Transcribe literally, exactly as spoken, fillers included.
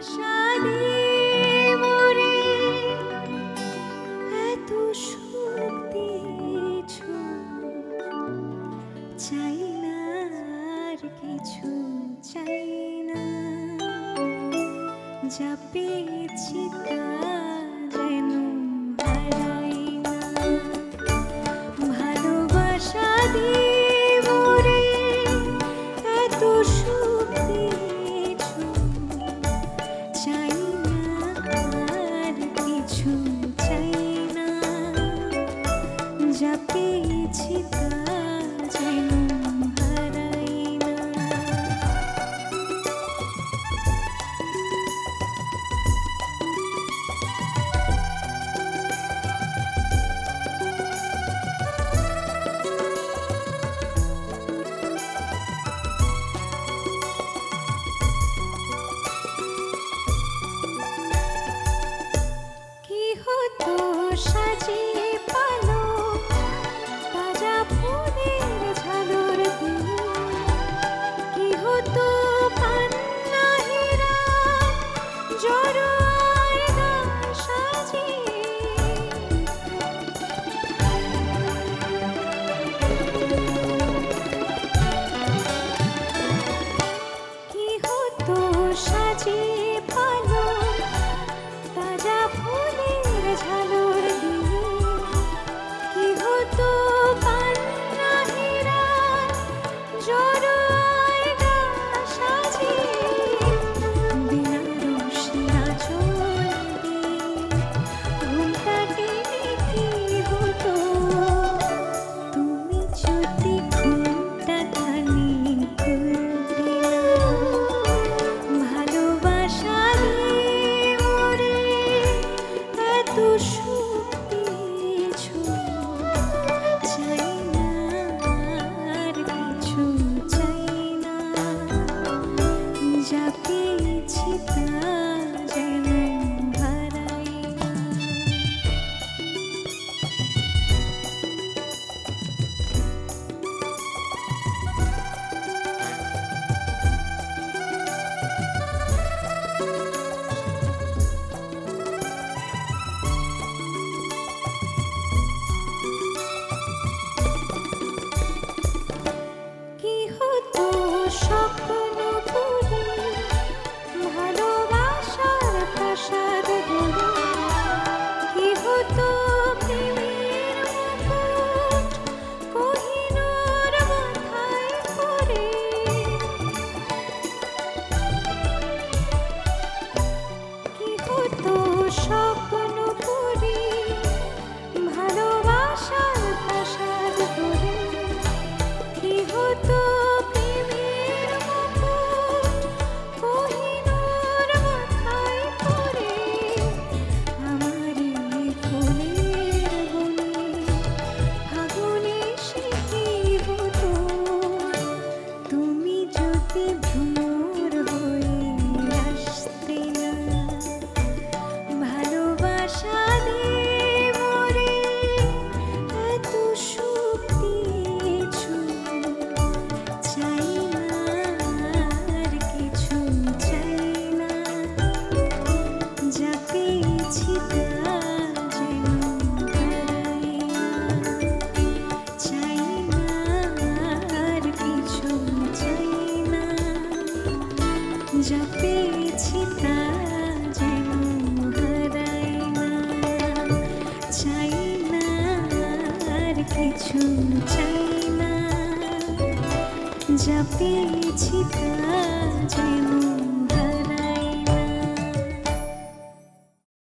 যা পেয়েছি তা যেন হারাই না। ভালোবাসা দিয়ে মোরে এত সুখ দিয়েছো, চাই না আর কিছু, চাই না। যা পেয়েছি তা যেন হারাই না। সাজিয়ে পালক তাজা ফুলের ঝালর দিয়ে, কি হতো কান্না হীরা জড়ো আয়না সাজিয়ে। কি হতো সাজিয়ে পালক তাজা ফুলের ঝালর দিয়ে, কি হতো কান্না হীরা জড়ো আয়না সাজিয়ে। বেনারসি আঁচল দিয়ে ঘুমটা টেনে কি হতো, তুমি যদি ঘুমটা খালি করতে না। ভালোবাসা দিয়ে মোরে এত সুখ দিয়েছো, চাই না আর কিছু, চাই না। যা পেয়েছি তা যেন হারাই না। কি হতো স্বপ্ন পুরে ভালোবাসার প্রাসাদ গড়ে, কি হতো প্রেমের মুকুট কোহিনূর মাথায় পরে। কি হতো স্বপ্ন পুরে ভালোবাসার প্রাসাদ গড়ে, কি হতো প্রেমের মুকুট কোহিনূর মাথায় পরে। আমারই ফুলের বনে ফাগুনে সে কি হতো, তুমি যদি ভ্রমর হয়ে আসতে না। ভালোবাসা দিয়ে মোরে এত সুখ দিয়েছো, চাই না আর কিছু, চাই না। যা পেয়েছি তা যেন হারাই না। চাই না আর কিছু, চাই না। যা পেয়েছি তা যেন হারাই না। চাই না আর কিছু, চাই না। যা পেয়েছি তা